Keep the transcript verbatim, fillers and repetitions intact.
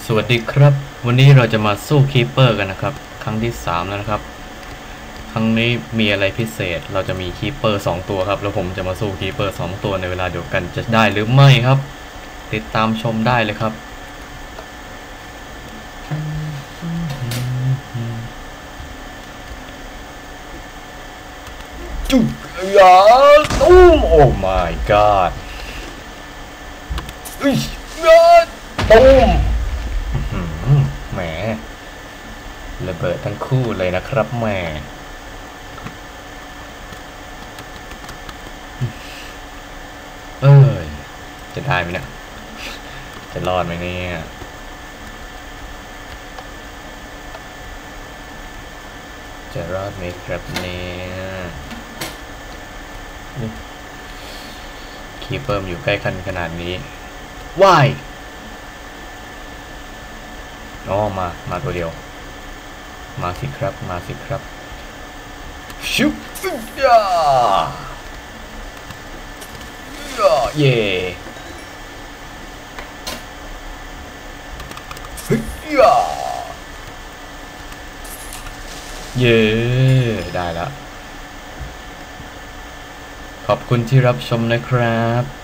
สวัสดีครับวันนี้เราจะมาสู้คีเปอร์กันนะครับครั้งที่สามแล้วนะครับครั้งนี้มีอะไรพิเศษเราจะมีคีเปอร์สองตัวครับแล้วผมจะมาสู้คีเปอร์สองตัวในเวลาเดียวกันจะได้หรือไม่ครับติดตามชมได้เลยครับจุ๊ยาตุ้มโอ้ my god อุ้ยยาตุ้มแหมระเบิดทั้งคู่เลยนะครับแหมเอ้ยจะได้ไหมเนี่ยจะรอดไหมเนี่ยจะรอดไหมครับเนี่ยคีเปอร์อยู่ใกล้คันขนาดนี้ว้ายอ๋อมามาตัวเดียวมาสิครับมาสิครับชุบยาเย่ฮึยาเย่ได้แล้วขอบคุณที่รับชมนะครับ